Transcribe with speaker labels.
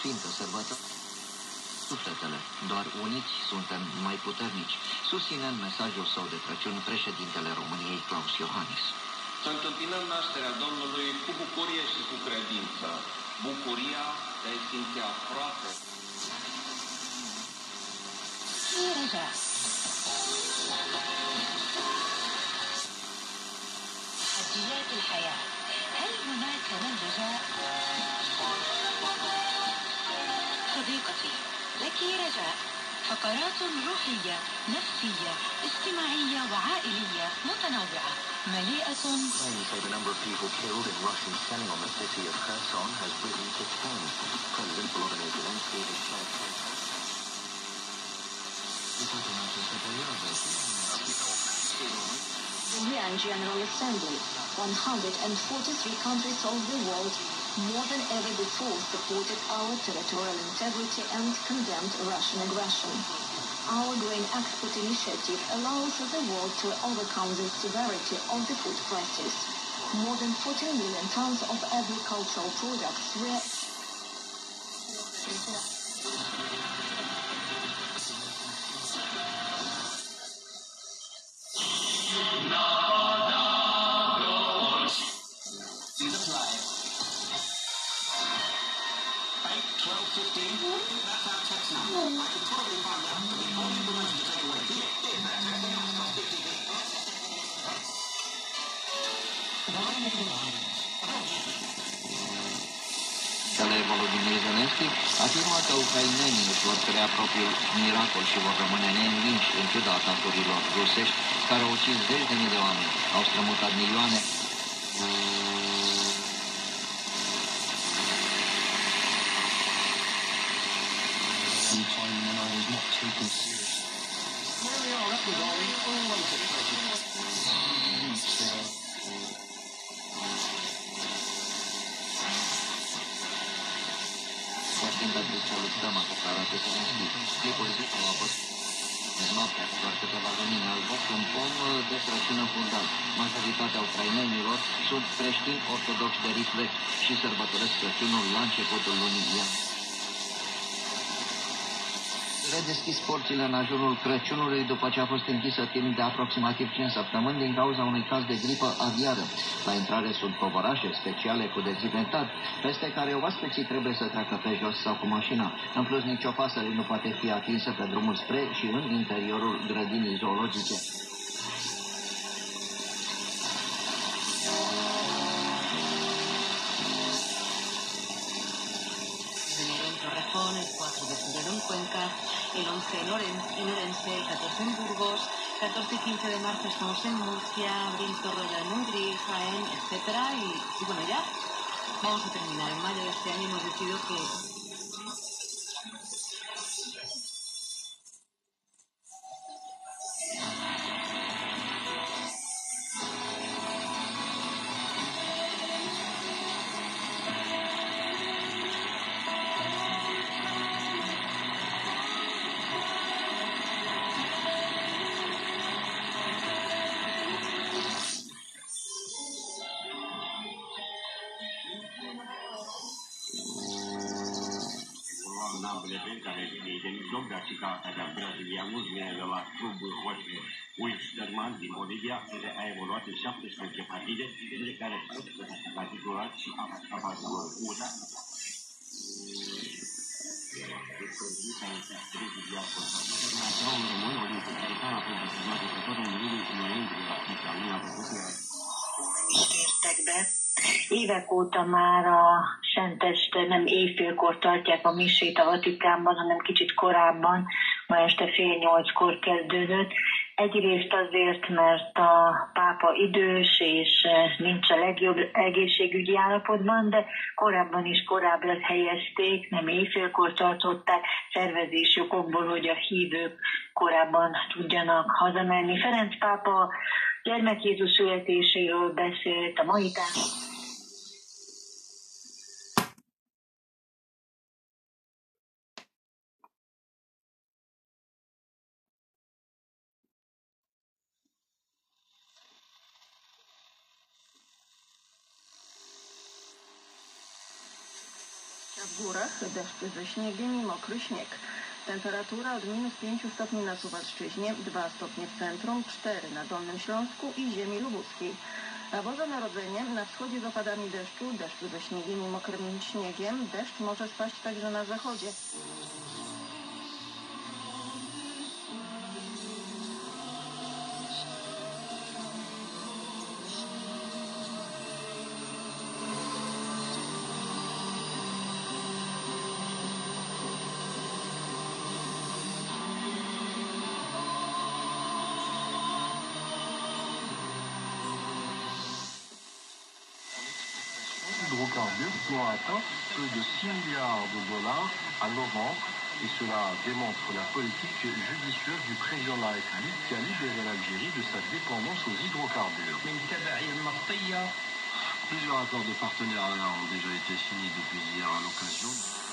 Speaker 1: sfintă sărbătoare. Sufletele, doar uniți suntem mai puternici, susține în mesajul său de Crăciun președintele României, Claus Iohannis.
Speaker 2: Să întâmpinăm nașterea Domnului cu bucurie și cu credință. Bucuria de a-i simți aproape.
Speaker 3: تحديات الحياة، هل هناك من رجاء؟ صديقتي، لك رجاء. فقرات روحية، نفسية، اجتماعية وعائلية متنوعة مليئة.
Speaker 1: Ukrainians say the number of people killed in Russian shelling on the city of Kherson has risen to 10. President Volodymyr Zelensky has shared
Speaker 4: The UN General Assembly, 143 countries of the world, more than ever before, supported our territorial integrity and condemned Russian aggression. Our Green Export Initiative allows the world to overcome the severity of the food crisis. More than 14 million tons of agricultural products were
Speaker 1: Volodymyr Zelensky afirmă că ucrainenii își vor crea propriul miracol și vor rămâne neînvinși în ciuda atacurilor rusești, care au ucis zeci de mii de oameni, au strămutat milioane. Doar câteva lumini au fost un pom de Crăciun fundat. Majoritatea ucrainenilor sunt creștini ortodoxi de rit vechi și sărbătoresc Crăciunul la începutul lunii ianuarie. Redeschis porțile în ajunul Crăciunului după ce a fost închisă timp de aproximativ 5 săptămâni din cauza unui caz de gripă aviară. La intrare sunt covorașe speciale cu dezinfectat, peste care oaspeții trebuie să treacă pe jos sau cu mașina. În plus, nicio pasăre nu poate fi atinsă pe drumul spre și în interiorul grădinii zoologice.
Speaker 3: El 11 en Orense, el 14 en Burgos, 14 y 15 de marzo estamos en Murcia, Abril, Torrella, Nugri, Jaén, etc. Y bueno, ya vamos a terminar. En mayo de este año hemos decidido que...
Speaker 2: Wilstermann din Bolivia, care a evoluat în 17 partide, dintre care 8 a titulat și a marcat USA.
Speaker 4: Évek óta már a Szenteste nem éjfélkor tartják a misét a Vatikánban, hanem kicsit korábban, ma este 7:30-kor kezdődött. Egyrészt azért, mert a pápa idős és nincs a legjobb egészségügyi állapotban, de korábban is korábbra helyezték, nem éjfélkor tartották, szervezési okokból, hogy a hívők korábban tudjanak hazamenni. Ferenc pápa gyermek Jézus születéséről beszélt, a mai
Speaker 3: Gură
Speaker 5: Karpatach deszcz ze śniegiem i mokry śnieg. Temperatura od -5 stopni na Suwalszczyźnie, 2 stopnie w centrum, 4 na Dolnym Śląsku i ziemi lubuskiej. A Boże Narodzenie na wschodzie z opadami deszczu, deszcz ze śniegiem i mokrym śniegiem. Deszcz może spaść także na zachodzie.
Speaker 6: Hydrocarbures qui ont atteint plus de 6 milliards de dollars à novembre. Et cela démontre la politique judicieuse du président de la République qui a libéré l'Algérie de sa dépendance aux hydrocarbures.
Speaker 7: Plusieurs accords de partenariat ont déjà été signés depuis hier à l'occasion.